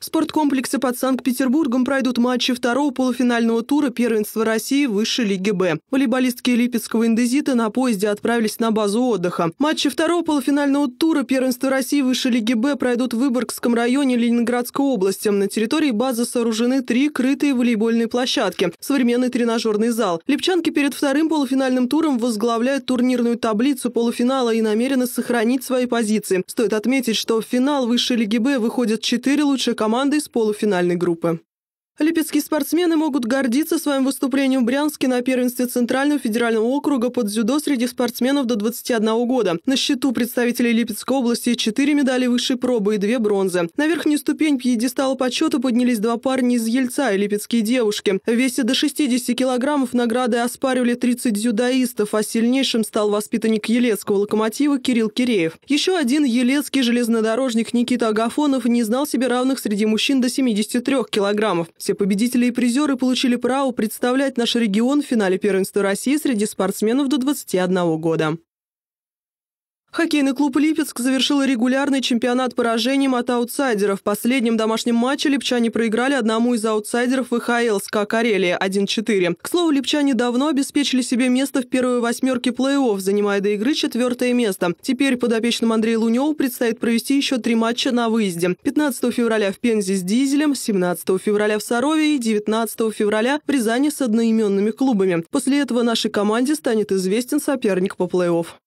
В спорткомплексе под Санкт-Петербургом пройдут матчи второго полуфинального тура первенства России высшей лиги «Б». Волейболистки Липецкого «Индезита» на поезде отправились на базу отдыха. Матчи второго полуфинального тура первенства России высшей лиги «Б» пройдут в Выборгском районе Ленинградской области. На территории базы сооружены 3 крытые волейбольные площадки, современный тренажерный зал. Липчанки перед вторым полуфинальным туром возглавляют турнирную таблицу полуфинала и намерены сохранить свои позиции. Стоит отметить, что в финал высшей лиги «Б» выходят 4 лучшие команды из полуфинальной группы. Липецкие спортсмены могут гордиться своим выступлением в Брянске на первенстве Центрального федерального округа под дзюдо среди спортсменов до 21 года. На счету представителей Липецкой области 4 медали высшей пробы и 2 бронзы. На верхнюю ступень пьедестала почета поднялись 2 парня из Ельца и липецкие девушки. В весе до 60 килограммов награды оспаривали 30 дзюдоистов, а сильнейшим стал воспитанник елецкого «Локомотива» Кирилл Киреев. Еще один елецкий железнодорожник Никита Агафонов не знал себе равных среди мужчин до 73 килограммов. Все победители и призеры получили право представлять наш регион в финале первенства России среди спортсменов до 21 года. Хоккейный клуб «Липецк» завершил регулярный чемпионат поражением от аутсайдеров. В последнем домашнем матче липчане проиграли одному из аутсайдеров ВХЛ СКА Карелия 1-4. К слову, липчане давно обеспечили себе место в первой 8-ке плей-офф, занимая до игры 4-е место. Теперь подопечным Андрею Луневу предстоит провести еще 3 матча на выезде. 15 февраля в Пензе с «Дизелем», 17 февраля в Сарове и 19 февраля в Рязани с одноименными клубами. После этого нашей команде станет известен соперник по плей-офф.